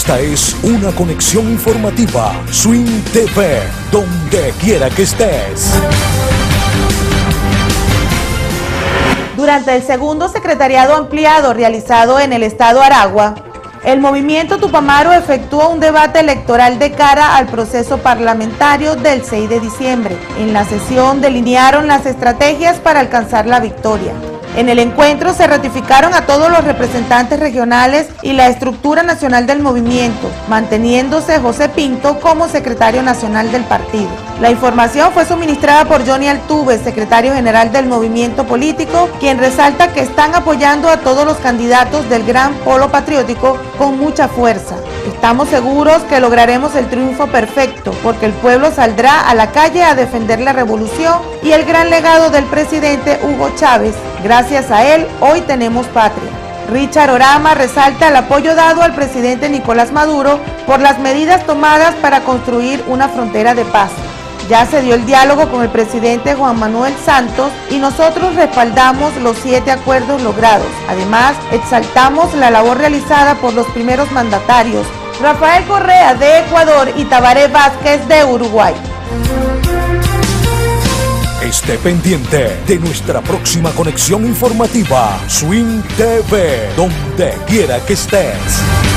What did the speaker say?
Esta es una conexión informativa. Swing TV, donde quiera que estés. Durante el segundo secretariado ampliado realizado en el estado Aragua, el movimiento Tupamaro efectuó un debate electoral de cara al proceso parlamentario del 6 de diciembre. En la sesión delinearon las estrategias para alcanzar la victoria. En el encuentro se ratificaron a todos los representantes regionales y la estructura nacional del movimiento, manteniéndose José Pinto como secretario nacional del partido. La información fue suministrada por Johnny Altuve, secretario general del movimiento político, quien resalta que están apoyando a todos los candidatos del Gran Polo Patriótico con mucha fuerza. Estamos seguros que lograremos el triunfo perfecto, porque el pueblo saldrá a la calle a defender la revolución y el gran legado del presidente Hugo Chávez. Gracias a él, hoy tenemos patria. Richard Orama resalta el apoyo dado al presidente Nicolás Maduro por las medidas tomadas para construir una frontera de paz. Ya se dio el diálogo con el presidente Juan Manuel Santos y nosotros respaldamos los 7 acuerdos logrados. Además, exaltamos la labor realizada por los primeros mandatarios, Rafael Correa de Ecuador y Tabaré Vázquez de Uruguay. Esté pendiente de nuestra próxima conexión informativa. Swing TV, donde quiera que estés.